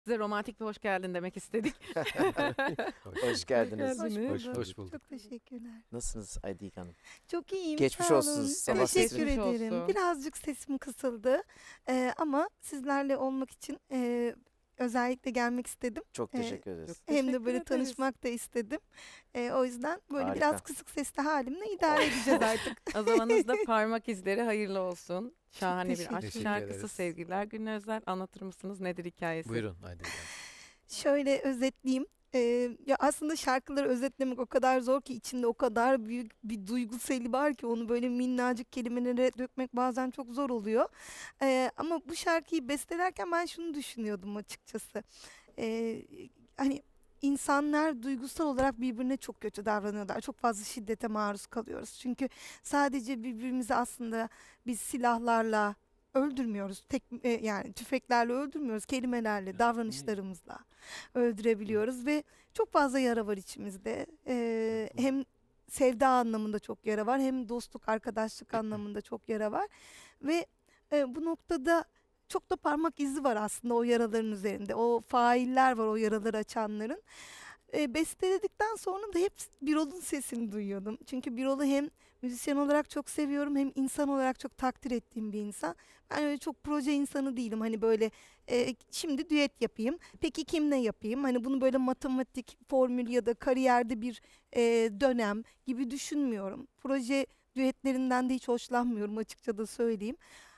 Size romantik bir hoş geldin demek istedik. Hoş geldiniz. Hoş bulduk. Çok teşekkürler. Nasılsınız Aydilk Hanım? Çok iyiyim. Geçmiş sağ olsun, olun. sabah Teşekkür sesiniz. Geçmiş ederim. olsun. Birazcık sesim kısıldı. Ama sizlerle olmak için özellikle gelmek istedim. Çok teşekkür ederiz. Çok Hem de teşekkür böyle ederiz. tanışmak da istedim. O yüzden böyle Harika. biraz kısık sesli halimle idare edeceğiz artık. O zamanınızda parmak izleri hayırlı olsun. Şahane bir teşekkür aşk Teşekkür şarkısı ederiz. Sevgililer Günü özel. Anlatır mısınız? Nedir hikayesi? Buyurun Aydın Hanım. Şöyle özetleyeyim. Ya aslında şarkıları özetlemek o kadar zor ki içinde o kadar büyük bir duygu seli var ki onu böyle minnacık kelimelere dökmek bazen çok zor oluyor. Ama bu şarkıyı bestelerken ben şunu düşünüyordum açıkçası. Hani insanlar duygusal olarak birbirine çok kötü davranıyorlar. Çok fazla şiddete maruz kalıyoruz. Çünkü sadece birbirimizi aslında biz silahlarla öldürmüyoruz. Yani tüfeklerle öldürmüyoruz. Kelimelerle, davranışlarımızla öldürebiliyoruz ve çok fazla yara var içimizde. Hem sevda anlamında çok yara var, hem dostluk, arkadaşlık anlamında çok yara var ve bu noktada çok da parmak izi var aslında o yaraların üzerinde. O failler var o yaraları açanların. Besteledikten sonra da hep Birol'un sesini duyuyordum. Çünkü Birol'u hem müzisyen olarak çok seviyorum hem insan olarak çok takdir ettiğim bir insan. Ben öyle çok proje insanı değilim. Hani böyle şimdi düet yapayım. Peki kimle yapayım? Hani bunu böyle matematik formül ya da kariyerde bir dönem gibi düşünmüyorum. Proje düetlerinden de hiç hoşlanmıyorum açıkça da söyleyeyim.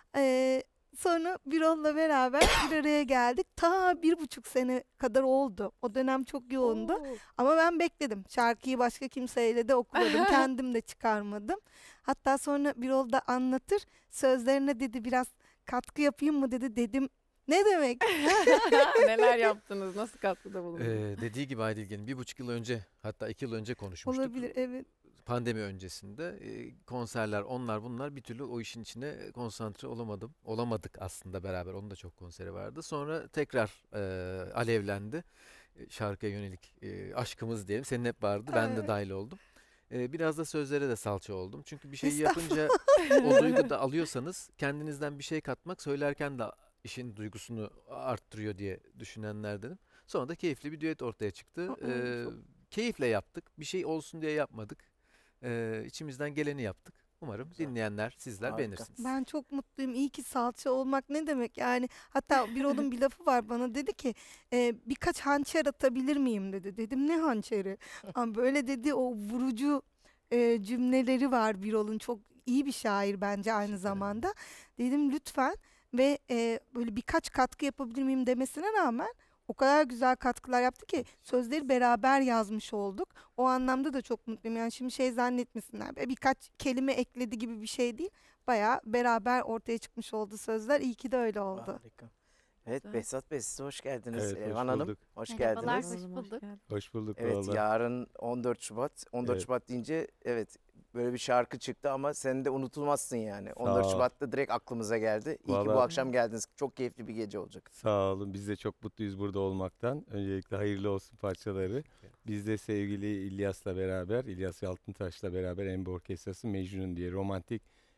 Sonra Birol'la beraber bir araya geldik. Ta 1,5 sene kadar oldu. O dönem çok yoğundu. Oo. Ama ben bekledim. Şarkıyı başka kimseyle de okumadım. Kendim de çıkarmadım. Hatta sonra Birol da anlatır. Sözlerine dedi biraz katkı yapayım mı dedi. Dedim ne demek? Neler yaptınız? Nasıl katkıda bulundunuz? Dediği gibi Aydın Hanım 1,5 yıl önce, hatta 2 yıl önce konuşmuştuk. Olabilir, evet. Pandemi öncesinde konserler, onlar bunlar, bir türlü o işin içine konsantre olamadık aslında beraber. Onun da çok konseri vardı. Sonra tekrar alevlendi. Şarkıya yönelik aşkımız diyelim. Senin hep vardı. Ben de Evet. dahil oldum. Biraz da sözlere de salça oldum. Çünkü bir şeyi Estağfurullah. yapınca o duyguyu da alıyorsanız kendinizden bir şey katmak, söylerken de işin duygusunu arttırıyor diye düşünenlerdenim. Sonra da keyifli bir düet ortaya çıktı. Çok- Keyifle yaptık. Bir şey olsun diye yapmadık. İçimizden geleni yaptık. Umarım Güzel. dinleyenler, sizler Harika. beğenirsiniz. Ben çok mutluyum. İyi ki salça olmak ne demek yani. Hatta Birol'un bir lafı var, bana dedi ki birkaç hançer atabilir miyim dedi. Dedim ne hançeri? Ama böyle dedi, o vurucu cümleleri var Birol'un. Çok iyi bir şair bence aynı zamanda. Dedim lütfen ve böyle birkaç katkı yapabilir miyim demesine rağmen o kadar güzel katkılar yaptı ki sözleri beraber yazmış olduk. O anlamda da çok mutluyum. Yani şimdi şey zannetmesinler. Birkaç kelime ekledi gibi bir şey değil. Bayağı beraber ortaya çıkmış oldu sözler. İyi ki de öyle oldu. Harika. Evet, Güzel. Behzat Bey, size hoş geldiniz. Evet, hoş Elvan Hanım, bulduk. hoş Merhabalar. geldiniz. Hoş Hoş bulduk. geldin. Hoş bulduk Evet, valla. yarın 14 Şubat. 14 Evet. Şubat deyince evet böyle bir şarkı çıktı ama sen de unutulmazsın yani. 14 ol. Şubat'ta direkt aklımıza geldi. İyi ki bu Vallahi- akşam geldiniz. Çok keyifli bir gece olacak. Sağ olun. Biz de çok mutluyuz burada olmaktan. Öncelikle hayırlı olsun parçaları. Biz de sevgili İlyas'la beraber, İlyas Yalçıntaş'la beraber Embe Orkestrası Mecnun diye romantik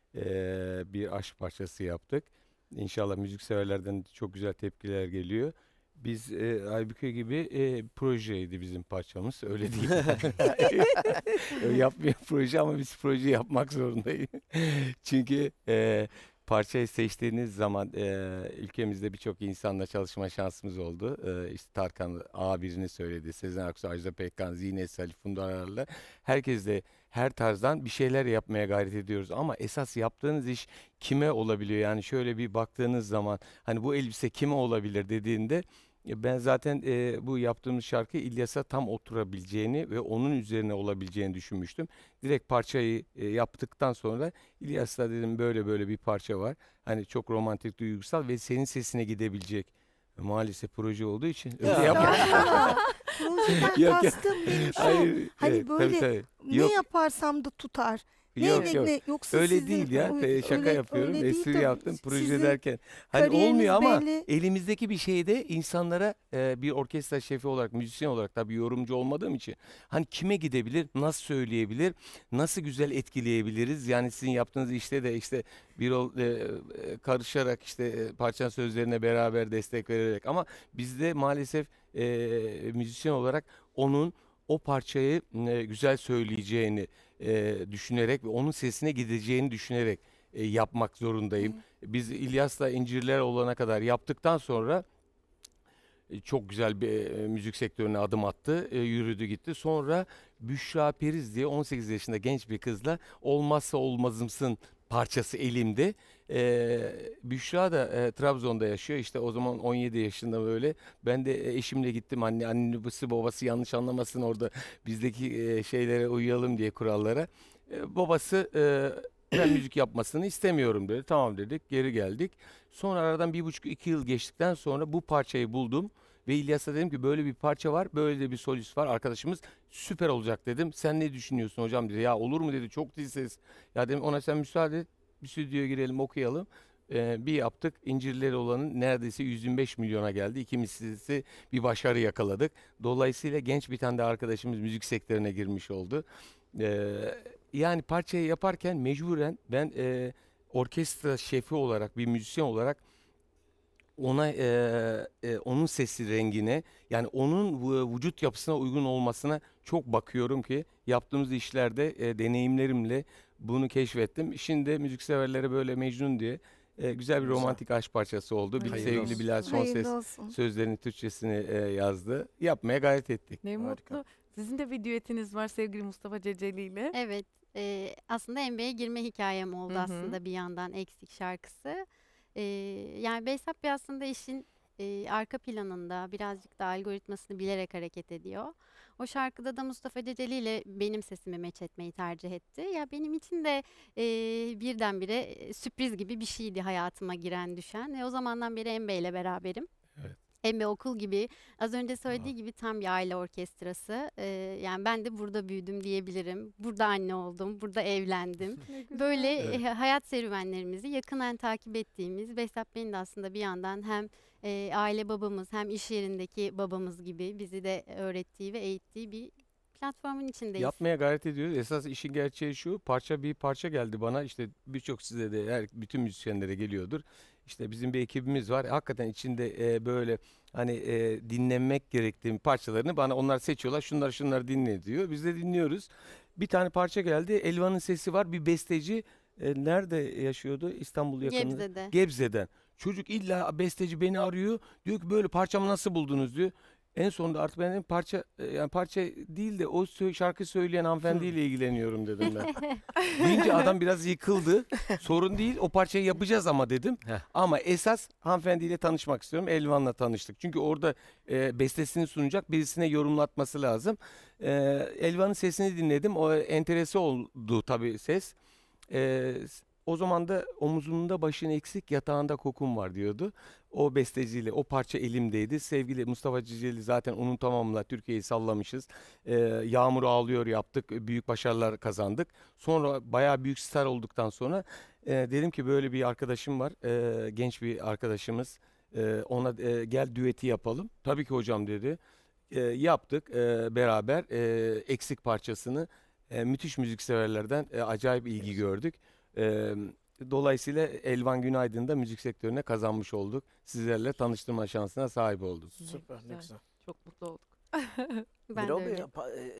bir aşk parçası yaptık. İnşallah müzikseverlerden çok güzel tepkiler geliyor. Biz Aybüke gibi projeydi bizim parçamız. Öyle değil. Yapmıyor proje ama biz proje yapmak zorundayız. Çünkü parçayı seçtiğiniz zaman ülkemizde birçok insanla çalışma şansımız oldu. İşte Tarkan A1'ini söyledi. Sezen Aksu, Ajda Pekkan, Zine Salih, Funda Arar'la. Herkes de her tarzdan bir şeyler yapmaya gayret ediyoruz. Ama esas yaptığınız iş kime olabiliyor? Yani şöyle bir baktığınız zaman hani bu elbise kime olabilir dediğinde ben zaten bu yaptığımız şarkı İlyas'a tam oturabileceğini ve onun üzerine olabileceğini düşünmüştüm. Direkt parçayı yaptıktan sonra İlyas'la dedim böyle böyle bir parça var. Hani çok romantik, duygusal ve senin sesine gidebilecek. Maalesef proje olduğu için öyle yapmadım. Estağfurullah. Projeden Yok, yok. kastım benim şu. Hayır, Hani evet, böyle tabii. ne Yok. yaparsam da tutar. Yok yok. Yoksa Öyle sizin değil ya. Şaka öyle- yapıyorum. öyle değil Espri tabii. yaptım. Proje Sizin derken. Hani kariyeriniz olmuyor ama belli. elimizdeki bir şeyde insanlara bir orkestra şefi olarak, müzisyen olarak, tabii yorumcu olmadığım için hani kime gidebilir, nasıl söyleyebilir, nasıl güzel etkileyebiliriz? Yani sizin yaptığınız işte de işte karışarak işte parçanın sözlerine beraber destek vererek, ama bizde maalesef müzisyen olarak onun o parçayı güzel söyleyeceğini düşünerek ve onun sesine gideceğini düşünerek yapmak zorundayım. Biz İlyas'la İncirler olana kadar yaptıktan sonra çok güzel bir müzik sektörüne adım attı, yürüdü gitti. Sonra Büşra Periz diye 18 yaşında genç bir kızla Olmazsa Olmazımsın parçası elimde. Büşra da Trabzon'da yaşıyor. İşte o zaman 17 yaşında böyle. Ben de eşimle gittim. Annesi babası yanlış anlamasın orada bizdeki şeylere uyalım diye, kurallara. Babası ben müzik yapmasını istemiyorum dedi. Tamam dedik, geri geldik. Sonra aradan 1,5-2 yıl geçtikten sonra bu parçayı buldum. Ve İlyas'a dedim ki böyle bir parça var, böyle de bir solist var arkadaşımız, süper olacak dedim. Sen ne düşünüyorsun hocam dedi. Ya olur mu dedi, çok dil ses. Ya dedim ona sen müsaade et, bir stüdyoya girelim okuyalım. Bir yaptık, İncirleri olanın neredeyse 125 milyona geldi. İkimizi bir başarı yakaladık. Dolayısıyla genç bir tane de arkadaşımız müzik sektörüne girmiş oldu. Yani parçayı yaparken mecburen ben orkestra şefi olarak, bir müzisyen olarak ona onun sesi rengine, yani onun vücut yapısına uygun olmasına çok bakıyorum ki yaptığımız işlerde deneyimlerimle bunu keşfettim. Şimdi müzikseverlere böyle Mecnun diye güzel bir Güzel. romantik aşk parçası oldu. Bir Hayırlı sevgili olsun. Bilal son ses Hayırlı olsun. sözlerini Türkçesini yazdı. Yapmaya gayret ettik. Ne Harika. mutlu. Sizin de bir düetiniz var sevgili Mustafa Ceceli ile. Evet, aslında NBA'ye girme hikayem oldu Hı hı. aslında bir yandan Eksik şarkısı. Yani Behzat Bey aslında işin arka planında birazcık da algoritmasını bilerek hareket ediyor. O şarkıda da Mustafa Ceceli ile benim sesimi meç etmeyi tercih etti. Ya benim için de birdenbire sürpriz gibi bir şeydi hayatıma giren düşen. O zamandan beri Embe ile beraberim. Evet. Embe okul gibi, az önce söylediği gibi tam bir aile orkestrası. Yani ben de burada büyüdüm diyebilirim. Burada anne oldum, burada evlendim. Böyle Evet. hayat serüvenlerimizi yakından takip ettiğimiz, Behzat Bey'in de aslında bir yandan hem aile babamız hem iş yerindeki babamız gibi bizi de öğrettiği ve eğittiği bir platformun içindeyiz. Yapmaya gayret ediyoruz. Esas işin gerçeği şu. Bir parça geldi bana. İşte birçok size de bütün müzisyenlere geliyordur. İşte bizim bir ekibimiz var. Hakikaten içinde böyle hani dinlenmek gerektiği parçalarını bana onlar seçiyorlar. Şunları dinle diyor. Biz de dinliyoruz. Bir tane parça geldi. Elvan'ın sesi var. Bir besteci nerede yaşıyordu? İstanbul yakınında. Gebze'de. Gebze'den. Çocuk illa besteci beni arıyor. Diyor ki böyle parçamı nasıl buldunuz diyor. En sonunda artık ben dedim yani parça değil de o şarkı söyleyen hanımefendiyle ilgileniyorum dedim ben. Deyince adam biraz yıkıldı. Sorun değil, o parçayı yapacağız ama dedim. Heh. Ama esas hanımefendiyle tanışmak istiyorum. Elvan'la tanıştık. Çünkü orada bestesini sunacak, birisine yorumlatması lazım. Elvan'ın sesini dinledim. O enterese oldu tabii ses. O zaman da omuzunda başın eksik, yatağında kokun var diyordu. O besteciyle o parça elimdeydi. Sevgili Mustafa Ceceli zaten onun tamamıyla Türkiye'yi sallamışız. Yağmur Ağlıyor yaptık. Büyük başarılar kazandık. Sonra bayağı büyük star olduktan sonra dedim ki böyle bir arkadaşım var. Genç bir arkadaşımız. Ona gel düeti yapalım. Tabii ki hocam dedi. Yaptık beraber eksik parçasını. Müthiş müzikseverlerden acayip ilgi gördük. Dolayısıyla Elvan Günaydın da müzik sektörüne kazanmış olduk. Sizlerle tanıştırma şansına sahip olduk. Süper, ne Güzel. güzel. Çok mutlu olduk. Ben de Birol Bey, öyle.